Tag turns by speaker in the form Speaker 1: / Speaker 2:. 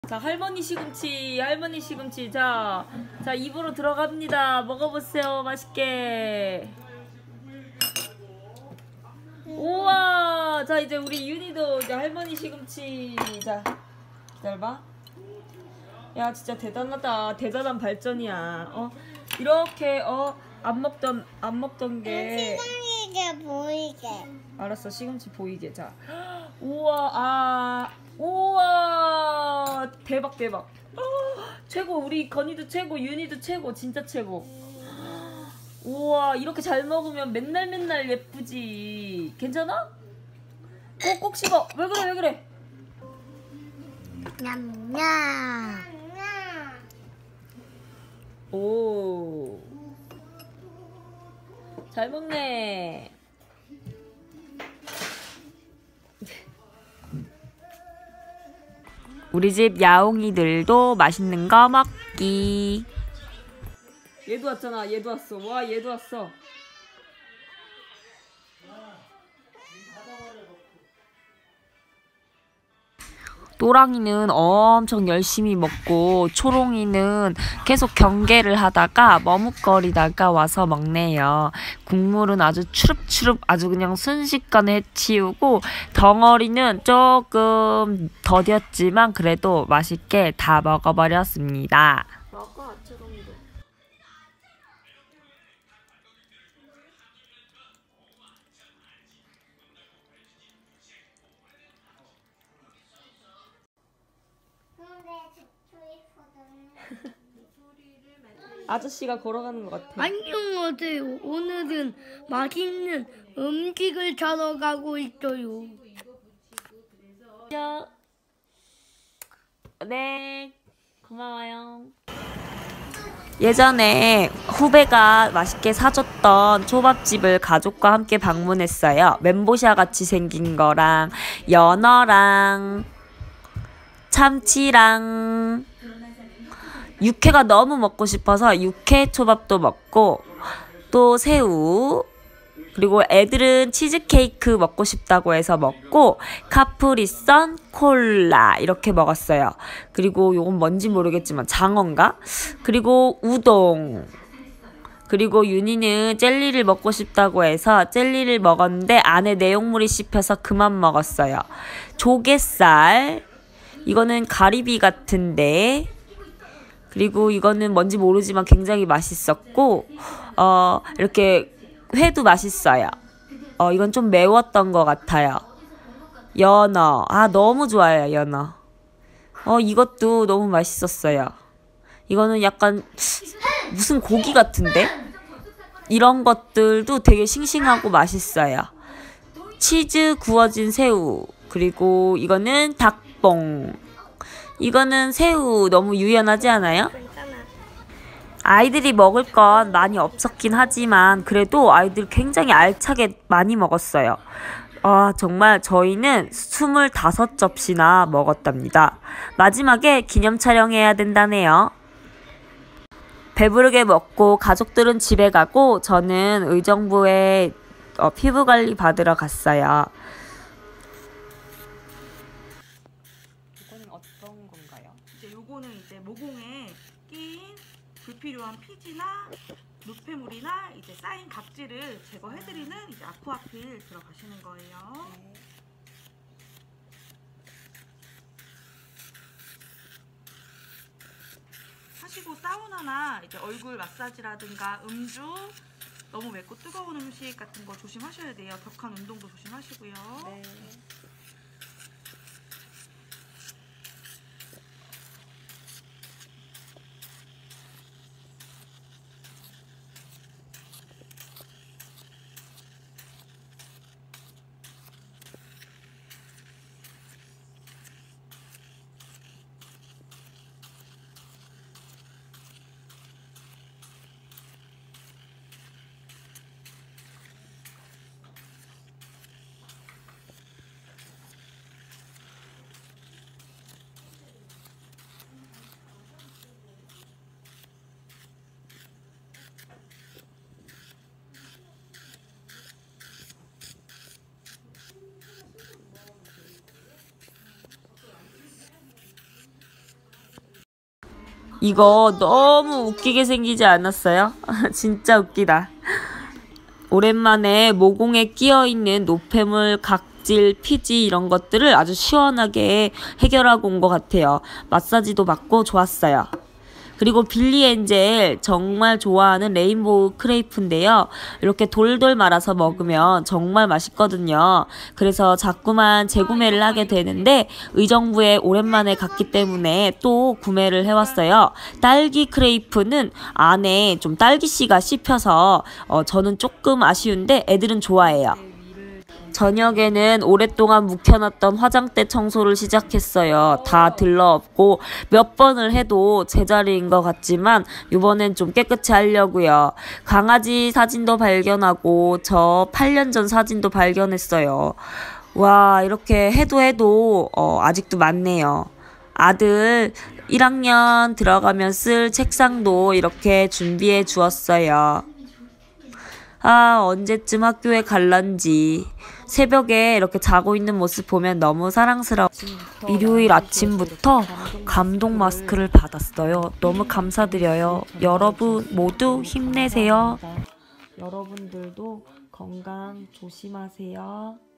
Speaker 1: 자, 할머니 시금치. 자, 입으로 들어갑니다. 먹어보세요. 맛있게. 우와. 자, 이제 우리 윤희도 이제 할머니 시금치. 자, 기다려봐. 야, 진짜 대단하다. 대단한 발전이야. 이렇게 안 먹던 게.
Speaker 2: 시금치가 보이게.
Speaker 1: 알았어, 시금치 보이게. 자, 우와. 대박. 최고. 우리 건이도 최고, 윤희도 최고. 진짜 최고. 우와, 이렇게 잘 먹으면 맨날 예쁘지. 괜찮아? 꼭 씹어. 왜 그래?
Speaker 2: 냠냠.
Speaker 1: 오, 잘 먹네. 우리 집 야옹이들도 맛있는 거 먹기. 얘도 왔잖아. 얘도 왔어. 와, 얘도 왔어. 또랑이는 엄청 열심히 먹고 초롱이는 계속 경계를 하다가 머뭇거리다가 와서 먹네요. 국물은 아주 추릅추릅 아주 그냥 순식간에 치우고 덩어리는 조금 더뎠지만 그래도 맛있게 다 먹어버렸습니다. 먹어, 초롱이도. 아저씨가 걸어가는 것 같아.
Speaker 2: 안녕하세요. 오늘은 맛있는 음식을 사러 가고 있어요.
Speaker 1: 네, 고마워요. 예전에 후배가 맛있게 사줬던 초밥집을 가족과 함께 방문했어요. 멘보샤 같이 생긴 거랑 연어랑 참치랑 육회가 너무 먹고 싶어서 육회 초밥도 먹고 또 새우, 그리고 애들은 치즈케이크 먹고 싶다고 해서 먹고 카프리선, 콜라 이렇게 먹었어요. 그리고 요건 뭔지 모르겠지만 장어인가? 그리고 우동. 그리고 윤희는 젤리를 먹고 싶다고 해서 젤리를 먹었는데 안에 내용물이 씹혀서 그만 먹었어요. 조갯살. 이거는 가리비 같은데. 그리고 이거는 뭔지 모르지만 굉장히 맛있었고 이렇게 회도 맛있어요. 이건 좀 매웠던 것 같아요. 연어. 너무 좋아요, 연어. 이것도 너무 맛있었어요. 이거는 약간 무슨 고기 같은데? 이런 것들도 되게 싱싱하고 맛있어요. 치즈 구워진 새우. 그리고 이거는 닭봉. 이거는 새우. 너무 유연하지 않아요? 아이들이 먹을 건 많이 없었긴 하지만 그래도 아이들 굉장히 알차게 많이 먹었어요. 정말 저희는 25접시나 먹었답니다. 마지막에 기념 촬영해야 된다네요. 배부르게 먹고 가족들은 집에 가고 저는 의정부에 피부관리 받으러 갔어요. 이거는 어떤 건가요?
Speaker 3: 요거는 이제 모공에 끼인 불필요한 피지나 노폐물이나 이제 쌓인 각질을 제거해드리는 이제 아쿠아필 들어가시는 거예요.
Speaker 1: 네.
Speaker 3: 하시고 사우나나 이제 얼굴 마사지라든가 음주, 너무 맵고 뜨거운 음식 같은 거 조심하셔야 돼요. 격한 운동도 조심하시고요.
Speaker 1: 네. 이거 너무 웃기게 생기지 않았어요? 진짜 웃기다. 오랜만에 모공에 끼어있는 노폐물, 각질, 피지 이런 것들을 아주 시원하게 해결하고 온 것 같아요. 마사지도 받고 좋았어요. 그리고 빌리 엔젤 정말 좋아하는 레인보우 크레이프인데요. 이렇게 돌돌 말아서 먹으면 정말 맛있거든요. 그래서 자꾸만 재구매를 하게 되는데 의정부에 오랜만에 갔기 때문에 또 구매를 해왔어요. 딸기 크레이프는 안에 좀 딸기씨가 씹혀서 저는 조금 아쉬운데 애들은 좋아해요. 저녁에는 오랫동안 묵혀놨던 화장대 청소를 시작했어요. 다 들러엎고 몇 번을 해도 제자리인 것 같지만 이번엔 좀 깨끗이 하려고요. 강아지 사진도 발견하고 저 8년 전 사진도 발견했어요. 와, 이렇게 해도 아직도 많네요. 아들 1학년 들어가면 쓸 책상도 이렇게 준비해 주었어요. 아, 언제쯤 학교에 갈란지. 새벽에 이렇게 자고 있는 모습 보면 너무 사랑스러워. 일요일 아침부터 감동 마스크를 받았어요. 너무 감사드려요. 여러분 모두 힘내세요. 여러분들도 건강 조심하세요.